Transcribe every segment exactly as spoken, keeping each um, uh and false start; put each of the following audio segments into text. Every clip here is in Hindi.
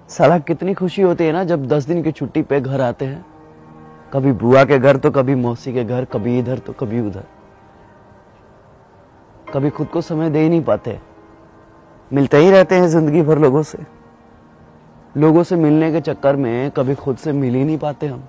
साला कितनी खुशी होती है ना जब दस दिन की छुट्टी पे घर आते हैं। कभी बुआ के घर तो कभी मौसी के घर, कभी इधर तो कभी उधर। कभी खुद को समय दे ही नहीं पाते, मिलते ही रहते हैं जिंदगी भर लोगों से। लोगों से मिलने के चक्कर में कभी खुद से मिल ही नहीं पाते हम।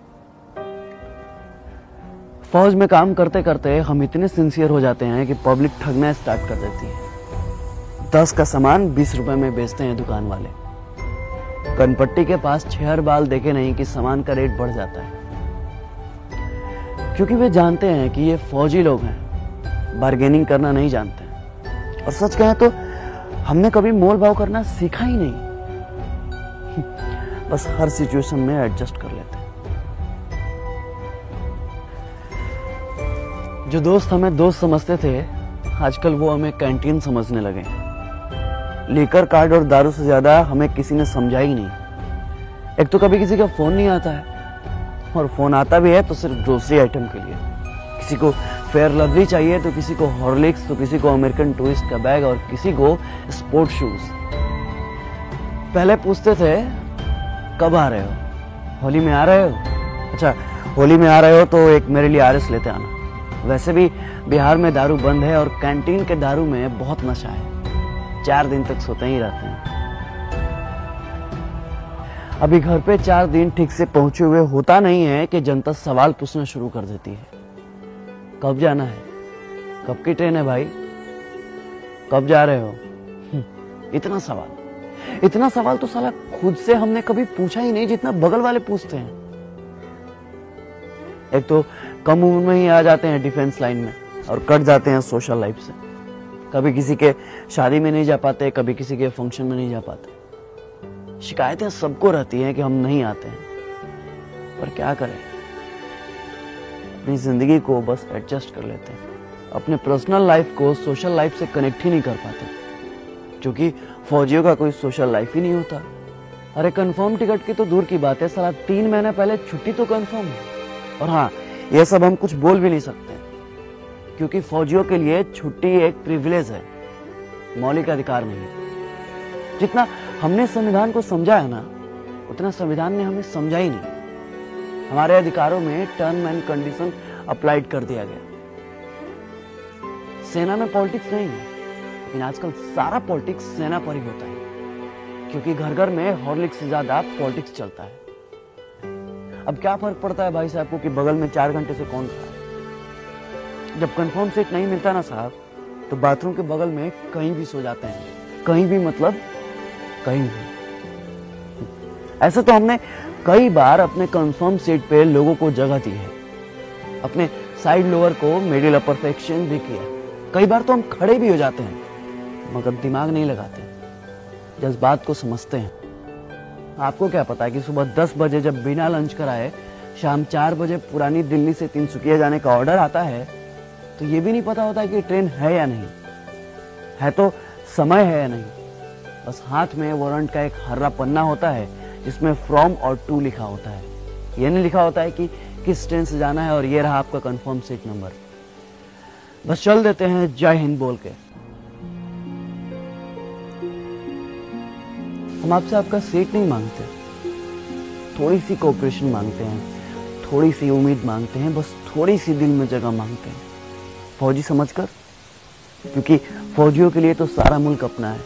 फौज में काम करते करते हम इतने सिंसियर हो जाते हैं कि पब्लिक ठगना स्टार्ट कर देती है। दस का सामान बीस रुपए में बेचते हैं दुकान वाले। कनपट्टी के पास छेहर बाल देखे नहीं कि सामान का रेट बढ़ जाता है, क्योंकि वे जानते हैं कि ये फौजी लोग हैं, बार्गेनिंग करना नहीं जानते हैं। और सच कहें तो हमने कभी मोल भाव करना सीखा ही नहीं, बस हर सिचुएशन में एडजस्ट कर लेते हैं। जो दोस्त हमें दोस्त समझते थे, आजकल वो हमें कैंटीन समझने लगे। लीकर कार्ड और दारू से ज्यादा हमें किसी ने समझा ही नहीं। एक तो कभी किसी का फोन नहीं आता है, और फोन आता भी है तो सिर्फ ग्रोसरी आइटम के लिए। किसी को फेयर लवली चाहिए तो किसी को हॉर्लिक्स, तो किसी को अमेरिकन टूरिस्ट का बैग और किसी को स्पोर्ट शूज। पहले पूछते थे कब आ रहे हो, होली में आ रहे हो? अच्छा, होली में आ रहे हो तो एक मेरे लिए आरएस लेते आना। वैसे भी बिहार में दारू बंद है और कैंटीन के दारू में बहुत नशा है, चार दिन तक सोते ही रहते हैं। अभी घर पे चार दिन ठीक से पहुंचे हुए होता नहीं है कि जनता सवाल पूछना शुरू कर देती है। कब जाना है? कब की ट्रेन है भाई? कब जा रहे हो? इतना सवाल इतना सवाल तो साला खुद से हमने कभी पूछा ही नहीं जितना बगल वाले पूछते हैं। एक तो कम उम्र में ही आ जाते हैं डिफेंस लाइन में और कट जाते हैं सोशल लाइफ से। कभी किसी के शादी में नहीं जा पाते, कभी किसी के फंक्शन में नहीं जा पाते। शिकायतें सबको रहती हैं कि हम नहीं आते हैं, पर क्या करें, अपनी जिंदगी को बस एडजस्ट कर लेते हैं। अपने पर्सनल लाइफ को सोशल लाइफ से कनेक्ट ही नहीं कर पाते, क्योंकि फौजियों का कोई सोशल लाइफ ही नहीं होता। अरे कंफर्म टिकट की तो दूर की बात है, साला तीन महीने पहले छुट्टी तो कंफर्म है। और हाँ, ये सब हम कुछ बोल भी नहीं सकते, क्योंकि फौजियों के लिए छुट्टी एक प्रिविलेज है, मौलिक अधिकार नहीं। जितना हमने संविधान को समझा है ना, उतना संविधान ने हमें समझा ही नहीं। हमारे अधिकारों में टर्म एंड कंडीशन अप्लाइड कर दिया गया। सेना में पॉलिटिक्स नहीं है, लेकिन आजकल सारा पॉलिटिक्स सेना पर ही होता है, क्योंकि घर घर में हॉर्लिक्स से ज्यादा पॉलिटिक्स चलता है। अब क्या फर्क पड़ता है भाई साहब को कि बगल में चार घंटे से कौन खड़ा है? जब कंफर्म सीट नहीं मिलता ना साहब, तो बाथरूम के बगल में कहीं भी सो जाते हैं। कहीं भी मतलब कहीं भी। ऐसे तो हमने कई बार अपने कंफर्म सीट पे लोगों को जगह दी है, अपने साइड लोअर को मिडिल अपर सेक्शन भी किया। कई बार तो हम खड़े भी हो जाते हैं, मगर दिमाग नहीं लगाते, जज्बात को समझते हैं। आपको क्या पता है कि सुबह दस बजे जब बिना लंच कराए शाम चार बजे पुरानी दिल्ली से तिनसुकिया जाने का ऑर्डर आता है, तो ये भी नहीं पता होता है कि ट्रेन है या नहीं है, तो समय है या नहीं। बस हाथ में वारंट का एक हर्रा पन्ना होता है जिसमें फ्रॉम और टू लिखा होता है। ये नहीं लिखा होता है कि किस ट्रेन से जाना है और ये रहा आपका कंफर्म सीट नंबर। बस चल देते हैं जय हिंद बोल के। हम आपसे आपका सीट नहीं मांगते, थोड़ी सी कोऑपरेशन मांगते हैं, थोड़ी सी उम्मीद मांगते हैं, बस थोड़ी सी दिल में जगह मांगते हैं, फौजी समझकर। क्योंकि फौजियों के लिए तो सारा मुल्क अपना है।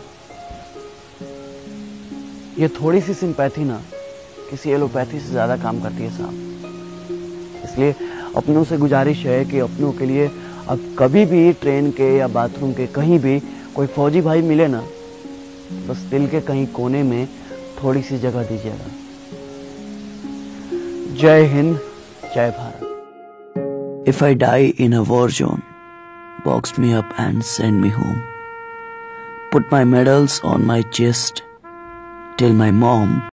ये थोड़ी सी सिंपैथी ना किसी एलोपैथी से ज्यादा काम करती है साहब। इसलिए अपनों से गुजारिश है कि अपनों के लिए अब कभी भी ट्रेन के या बाथरूम के कहीं भी कोई फौजी भाई मिले ना, बस दिल के कहीं कोने में थोड़ी सी जगह दीजिएगा। जय हिंद, जय Bharat. If I die in a war zone, box me up and send me home. Put my medals on my chest till my mom